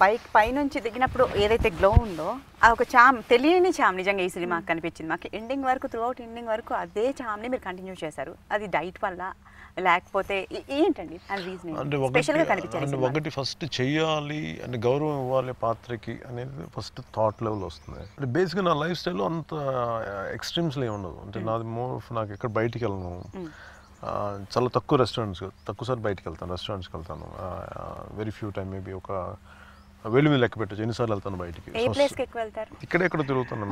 పైనుంచి దిగినప్పుడు ఏదైతే గ్లో ఉందో ఆ ఒక చామ్ తెలియని చామ్ నిజంగా ఈ సినిమాకి కనిపించింది మాకు. ఎండింగ్ వరకు త్రూఅవుట్ ఎండింగ్ వరకు అదే చామ్ని మీరు కంటిన్యూ చేశారు. అది డైట్ వల్ల లేకపోతే ఏంటండి అంటే స్పెషల్గా కనిపించారు? ఒకటి ఫస్ట్ చెయ్యాలి అంటే గౌరవం ఇవ్వాలి పాత్రకి అనేది ఫస్ట్ థాట్ లెవెల్ వస్తుంది. అంటే బేసిక్గా నా లైఫ్ స్టైల్లో అంత ఎక్స్ట్రీమ్స్లో ఏమి ఉండదు. అంటే నాది నాకు ఎక్కడ బయటికి వెళ్ళను, చాలా తక్కువ రెస్టారెంట్స్, తక్కువసారి బయటికి వెళ్తాను, రెస్టారెంట్స్కి వెళ్తాను. వెరీ ఫ్యూ టైం, మేబీ ఒక వెళ్ళి మీద లెక్క పెట్టచ్చు ఎన్నిసార్లు వెళ్తాను బయటికి. ఇక్కడే ఎక్కడ తిరుగుతాను.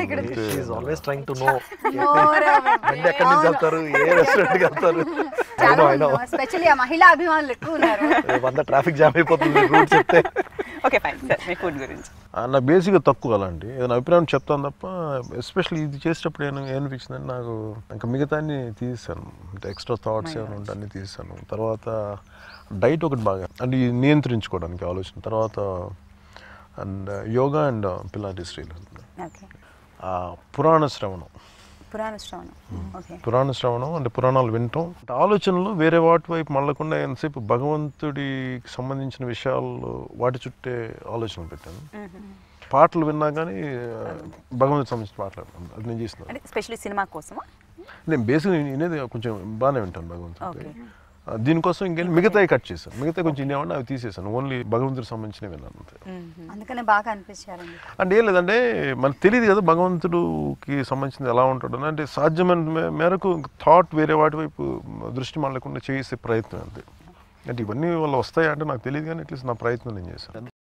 ఎక్కడి నుంచి వెళ్తారు, ఏ రెస్టారెంట్కి వెళ్తారు, మహిళా అభిమానులు ఎక్కువ ఉన్నారు. ట్రాఫిక్ జామ్ అయిపోతుంది రూట్ చెప్తే. ఓకే ఫైన్ సార్, మీ ఫుడ్ గురించి నాకు బేసిక్గా తక్కువ అలాంటి ఏదైనా అభిప్రాయం చెప్తాను తప్ప, ఎస్పెషల్లీ ఇది చేసేటప్పుడు ఏమనిపించిందంటే నాకు ఇంకా మిగతాన్ని తీసాను, అంటే ఎక్స్ట్రా థాట్స్ ఏమైనా ఉంటే అన్నీ తీసాను. తర్వాత డైట్ ఒకటి బాగా అంటే నియంత్రించుకోవడానికి ఆలోచన. తర్వాత and yoga and pilates reel, పురాణ శ్రవణం అంటే పురాణాలు వినటం, ఆలోచనలు వేరే వాటి వైపు మళ్ళకుండా ఎంతసేపు భగవంతుడికి సంబంధించిన విషయాలు వాటి చుట్టే ఆలోచనలు పెట్టాను. పాటలు విన్నా కానీ భగవంతుడికి సంబంధించిన పాటలు అది నేను చేస్తున్నాను. స్పెషల్లీ సినిమా కోసమా? నేను బేసిక్గా వినేది కొంచెం బాగానే వింటాను భగవంతుడి. దీనికోసం ఇంకేం మిగతాయి కట్ చేశాను, మిగతా కొంచెం ఇన్నేమన్నా అవి తీసేసాను, ఓన్లీ భగవంతుడికి సంబంధించిన విన్నాను అంతే. అందుకనే బాగా అనిపించారు అంటే ఏం లేదంటే మనకు తెలియదు కదా భగవంతుడికి సంబంధించింది ఎలా ఉంటాడు అని. అంటే సాధ్యమైన మేరకు థాట్ వేరే వాటి వైపు దృష్టి మళ్ళకుండా చేసే ప్రయత్నం అంతే. అంటే ఇవన్నీ వల్ల వస్తాయా అంటే నాకు తెలియదు, కానీ అట్లీస్ట్ నా ప్రయత్నం నేను చేశాను.